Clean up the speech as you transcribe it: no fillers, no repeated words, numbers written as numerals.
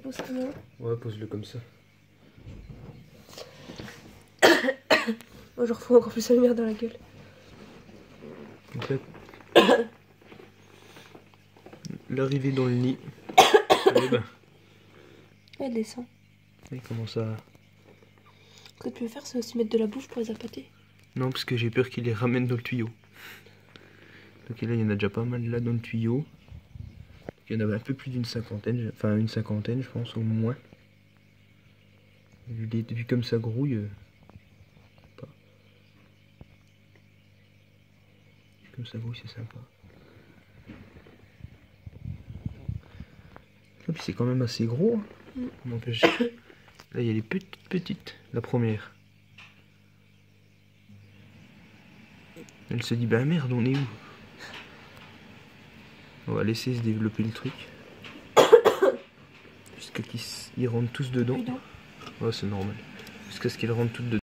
pose comment? Ouais, pose-le comme ça. Moi, je refous encore plus la lumière dans la gueule. Donc là, l'arrivée dans le nid. Allez, ben. Elle descend. Il commence à... Ce que tu veux faire, c'est aussi mettre de la bouffe pour les appâter. Non, parce que j'ai peur qu'il les ramène dans le tuyau. Donc là, il y en a déjà pas mal là dans le tuyau. Il y en avait un peu plus d'une cinquantaine, enfin une cinquantaine, je pense, au moins. Vu comme ça grouille. Pas. Comme ça grouille, c'est sympa. Et puis c'est quand même assez gros. Hein. N'empêche. Là, il y a les petites, la première. Elle se dit, bah merde, on est où? On va laisser se développer le truc. Jusqu'à qu'ils rentrent tous dedans. Ouais, c'est normal. Jusqu'à ce qu'ils rentrent tous dedans.